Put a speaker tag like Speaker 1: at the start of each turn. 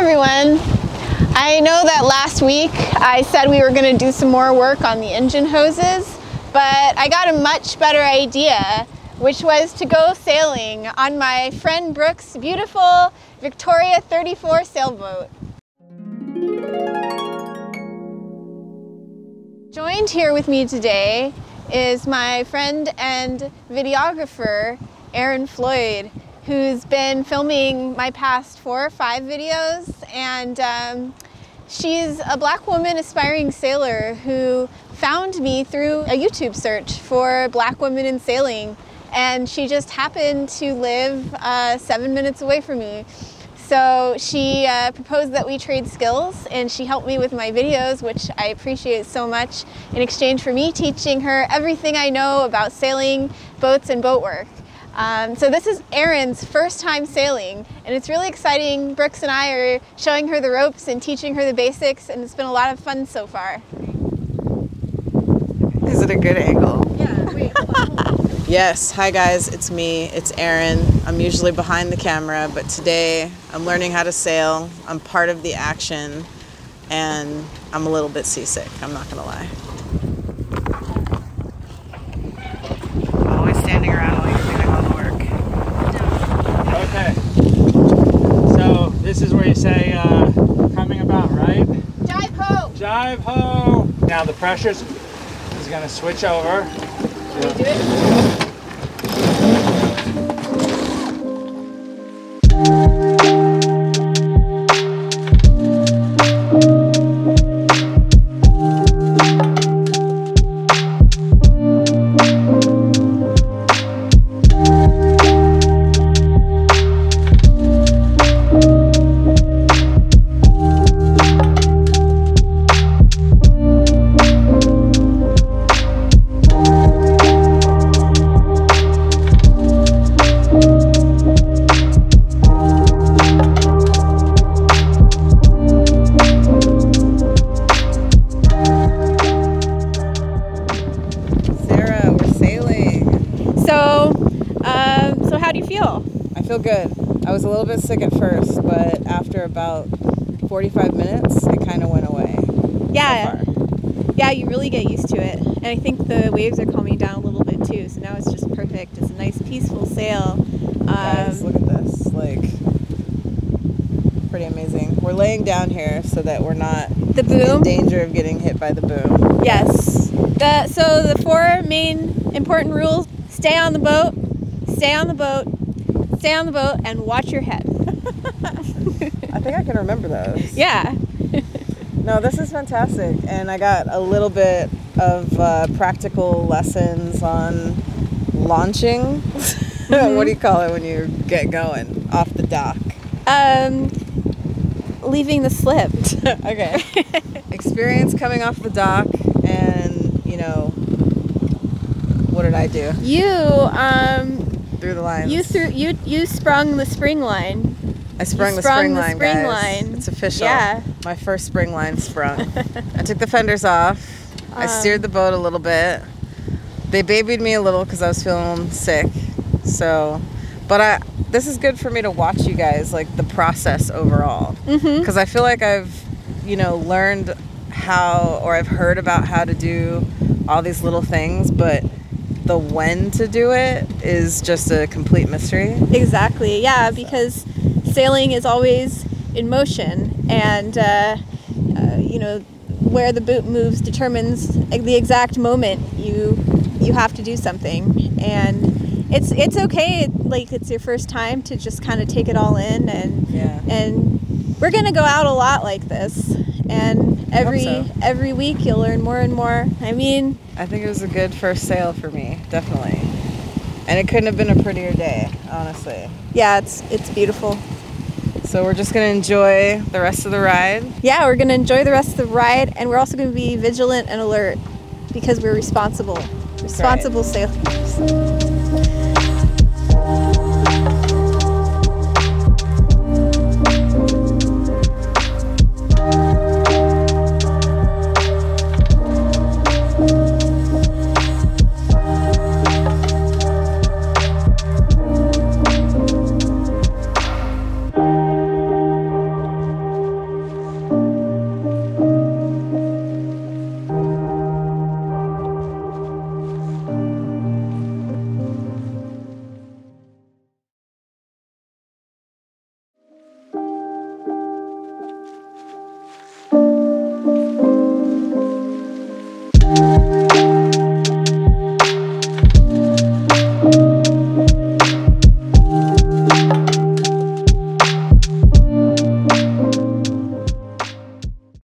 Speaker 1: everyone. I know that last week I said we were going to do some more work on the engine hoses, but I got a much better idea, which was to go sailing on my friend Brooke's beautiful Victoria 34 sailboat. Joined here with me today is my friend and videographer, Erinn Floyd, who's been filming my past 4 or 5 videos, and she's a Black woman aspiring sailor who found me through a YouTube search for Black women in sailing, and she just happened to live 7 minutes away from me. So she proposed that we trade skills, and she helped me with my videos, which I appreciate so much, in exchange for me teaching her everything I know about sailing, boats, and boat work. So this is Erinn's first time sailing, and it's really exciting. Brooks and I are showing her the ropes and teaching her the basics, and it's been a lot of fun so far.
Speaker 2: Is it a good angle?
Speaker 1: Yeah, wait, hold on.
Speaker 2: Yes, hi guys, it's me, it's Erinn. I'm usually behind the camera, but today I'm learning how to sail. I'm part of the action, and I'm a little bit seasick, I'm not gonna lie. Always standing around while you're doing all the work.
Speaker 3: Okay, so this is where you say coming about, right?
Speaker 1: Jive ho!
Speaker 3: Jive ho! Now the pressure is going to switch over.
Speaker 1: Can we do it? So how do you feel?
Speaker 2: I feel good. I was a little bit sick at first, but after about 45 minutes, it kind of went away.
Speaker 1: Yeah. Yeah, you really get used to it. And I think the waves are calming down a little bit too, so now it's just perfect. It's a nice peaceful sail.
Speaker 2: Guys, look at this. Like, pretty amazing. We're laying down here so that we're not in danger of getting hit by the boom.
Speaker 1: Yes. So the 4 main important rules: stay on the boat, stay on the boat, stay on the boat, and watch your head.
Speaker 2: I think I can remember those.
Speaker 1: Yeah.
Speaker 2: No, this is fantastic, and I got a little bit of practical lessons on launching. What do you call it when you get going off the dock?
Speaker 1: Leaving the slip.
Speaker 2: Okay. Experience coming off the dock, and you know, what did I do?
Speaker 1: You
Speaker 2: threw the lines.
Speaker 1: You sprung the spring line.
Speaker 2: I sprung the spring line, guys. It's official.
Speaker 1: Yeah.
Speaker 2: My first spring line sprung. I took the fenders off. I steered the boat a little bit. They babied me a little because I was feeling sick. So, but this is good for me to watch you guys, like the process overall. Because I feel like I've, you know, learned how, or I've heard about how to do all these little things, but the when to do it is just a complete mystery. Exactly.
Speaker 1: Yeah, because sailing is always in motion, and you know, where the boat moves determines the exact moment you have to do something. And it's okay, like it's your first time, to just kind of take it all in, and we're gonna go out a lot like this, and every week you'll learn more and more. I mean,
Speaker 2: I think it was a good first sail for me, definitely. And it couldn't have been a prettier day, honestly.
Speaker 1: Yeah, it's beautiful.
Speaker 2: So we're just going to enjoy the rest of the ride?
Speaker 1: Yeah, we're going to enjoy the rest of the ride, and we're also going to be vigilant and alert because we're responsible sailors.